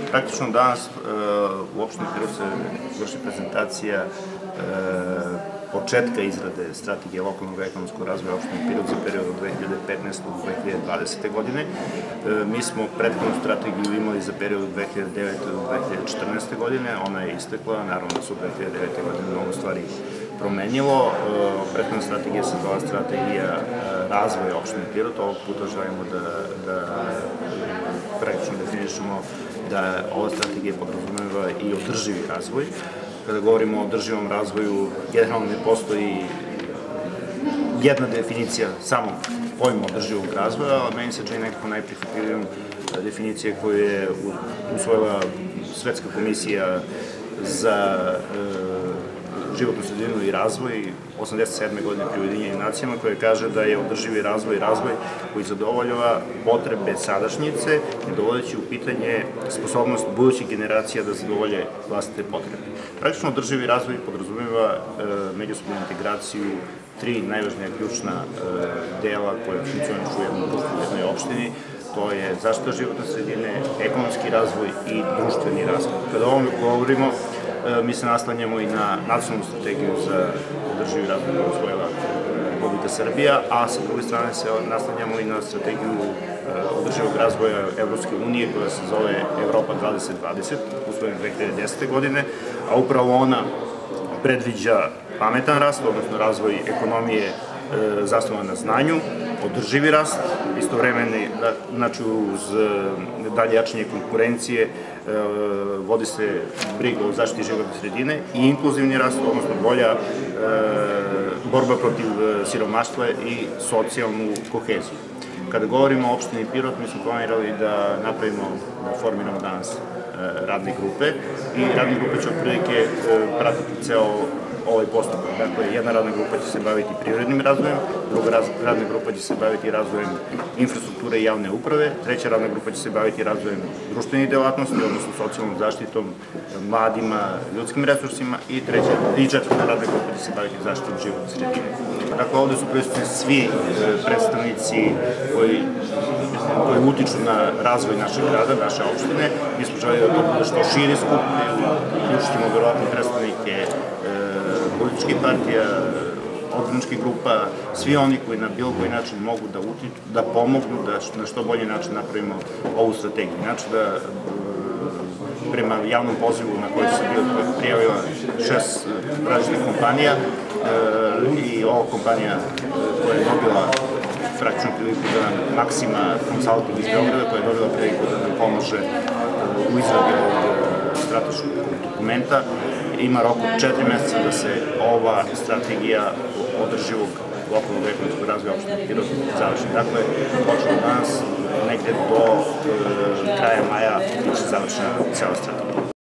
Praktično danas u opštini Pirot se vrši prezentacija početka izrade strategije lokalnog ekonomskog razvoja opštine Pirot za period od 2015. do 2020. godine. Mi smo prethodnu strategiju imali za period od 2009. do 2014. godine, ona je istekla, naravno da su 2009. godine mnogo stvari promenilo. Prethodna strategija se zvala strategija razvoja opštine Pirot, ovog puta želimo da praktično definišemo da ova strategija podrazumeva i održivi razvoj. Kada govorimo o održivom razvoju, generalno ne postoji jedna definicija samog pojma održivog razvoja, ali meni se čini nekako najprihvatljivijom definicije koju je usvojila Svetska komisija za životnu sredinu i razvoj 87. godine pri Ujedinjenim nacijama, koja kaže da je održivi razvoj koji zadovoljava potrebe sadašnjice, ne dovodeći u pitanje sposobnost budućih generacija da zadovolje vlastite potrebe. Praktično održivi razvoj podrazumeva međusobnu integraciju tri najvažnija ključna dela koje funkcionišu u jednom društvu, u jednoj opštini. To je zaštita životne sredine, ekonomski razvoj i društveni razvoj. Kada o ovome govorimo, mi se naslanjamo i na nacionalnu strategiju za održivi razvoj koju je usvojila Republika Srbija, a sa druge strane se naslanjamo i na strategiju održivog razvoja Evropske unije koja se zove Evropa 2020, usvojena 2010. godine, a upravo ona predviđa pametan rast, odnosno razvoj ekonomije zasnovan na znanju, održivi rast, istovremeni, znači uz dalje jačanje konkurencije, vodi se briga o zaštiti životne sredine i inkluzivni rast, odnosno bolja borba protiv siromaštva i socijalnu koheziju. Kada govorimo o opštini Pirot, mi smo planirali da napravimo, da formiramo danas radne grupe i radne grupe će otprilike pratiti ceo ovaj postupak. Dakle, jedna radna grupa će se baviti privrednim razvojem, druga radna grupa će se baviti razvojem infrastrukture i javne uprave, treća radna grupa će se baviti razvojem društvenih delatnosti, odnosno socijalnom zaštitom mladima, ljudskim resursima i četvrta radna grupa će se baviti zaštitom životne sredine. Dakle, ovde su prisutni svi predstavnici koji utiču na razvoj našeg grada, naše opštine. Mi smo želeli da to bude što širi skup, uključit ćemo verovatno predstavnike političkih partija, odborničkih grupa, svi oni koji na bilo koji način mogu da pomognu da na što bolji način napravimo ovu strategiju. Znači da prema javnom pozivu na koji se prijavila 6 različitih kompanija i ova kompanija koja je dobila praktično priliku da nam Maksima Consulting iz Beograda, koja je dobila priliku da nam pomože u izradi ovog strateškog dokumenta, ima rok od 4 meseca da se ova strategija održivog lokalnog ekonomskog razvoja opštine Pirot završi. Dakle, počeo danas, negde do kraja maja biće završena cela strategija.